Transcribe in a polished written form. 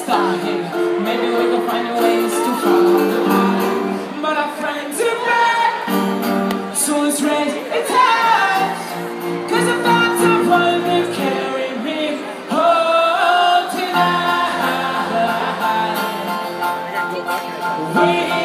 start here. Maybe we can find a ways to follow the line. But our friends are back, so let's raise its hands. Cause the thoughts of one that carry me home tonight. We